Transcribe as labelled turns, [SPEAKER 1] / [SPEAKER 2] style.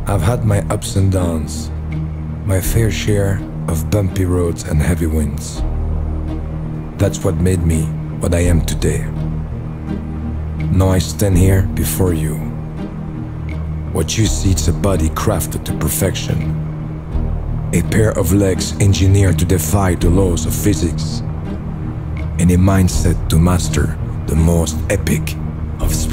[SPEAKER 1] I've had my ups and downs, my fair share of bumpy roads and heavy winds. That's what made me what I am today. Now I stand here before you. What you see is a body crafted to perfection, a pair of legs engineered to defy the laws of physics, and a mindset to master the most epic of